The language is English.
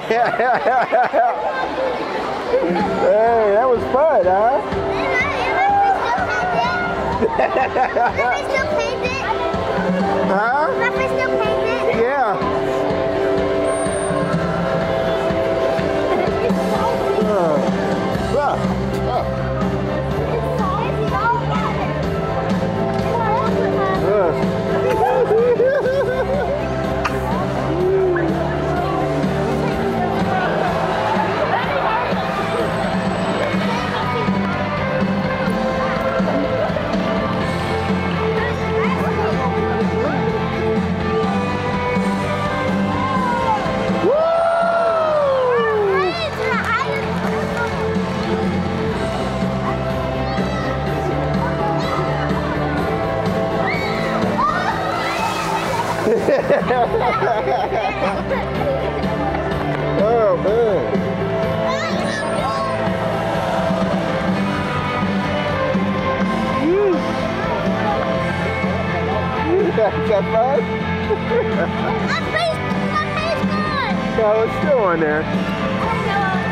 Hey, that was fun, huh? Huh? Yeah. Oh man. Is that fun? My face gone. No, it's still on there. I know.